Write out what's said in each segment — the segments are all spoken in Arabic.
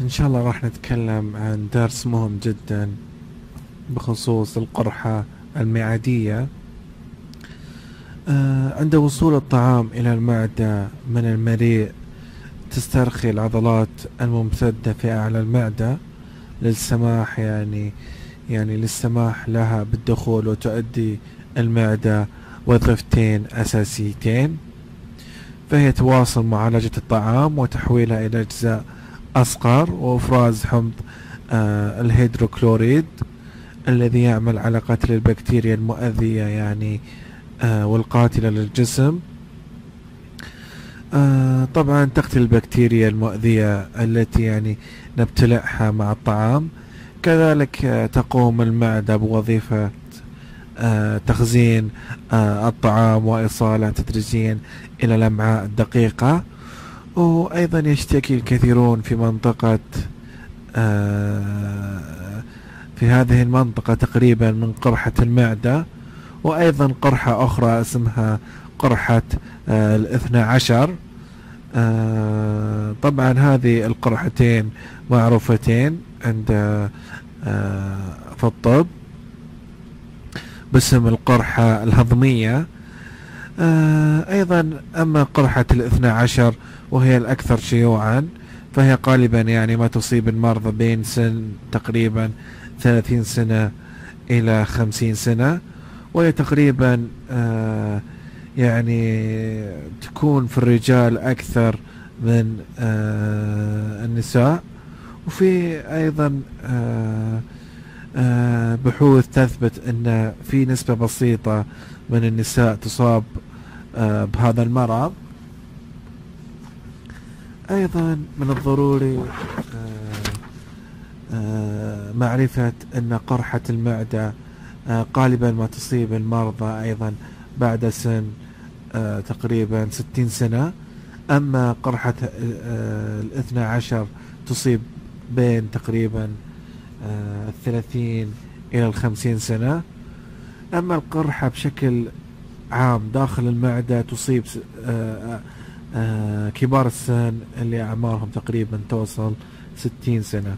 إن شاء الله راح نتكلم عن درس مهم جدا بخصوص القرحة المعدية. عند وصول الطعام إلى المعدة من المريء تسترخي العضلات الممتدة في أعلى المعدة للسماح للسماح لها بالدخول، وتؤدي المعدة وظيفتين أساسيتين، فهي تواصل معالجة الطعام وتحويلها إلى أجزاء أصغر، وإفراز حمض الهيدروكلوريد الذي يعمل على قتل البكتيريا المؤذية والقاتلة للجسم. طبعا تقتل البكتيريا المؤذية التي نبتلعها مع الطعام. كذلك تقوم المعدة بوظيفة تخزين الطعام وإيصاله تدريجيا إلى الأمعاء الدقيقة. وأيضا يشتكي الكثيرون في هذه المنطقة تقريبا من قرحة المعدة، وأيضا قرحة أخرى اسمها قرحة ال12. طبعا هذه القرحتين معروفتين عند في الطب باسم القرحة الهضمية. أيضا أما قرحة ال12 وهي الأكثر شيوعا، فهي غالبا ما تصيب المرضى بين سن تقريبا 30 سنة إلى 50 سنة، وهي تقريبا تكون في الرجال أكثر من النساء. وفي أيضا بحوث تثبت أن في نسبة بسيطة من النساء تصاب بهذا المرض. أيضا من الضروري معرفة أن قرحة المعدة غالبا ما تصيب المرضى أيضا بعد سن تقريبا 60 سنة. أما قرحة ال12 تصيب بين تقريبا 30 إلى 50 سنة. أما القرحة بشكل عام داخل المعدة تصيب كبار السن اللي أعمارهم تقريبا توصل 60 سنة.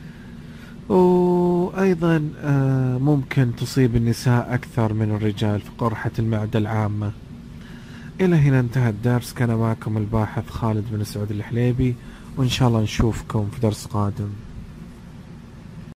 وأيضا ممكن تصيب النساء أكثر من الرجال في قرحة المعدة العامة. إلى هنا انتهى الدرس. كان معكم الباحث خالد بن سعود الحليبي، وإن شاء الله نشوفكم في درس قادم.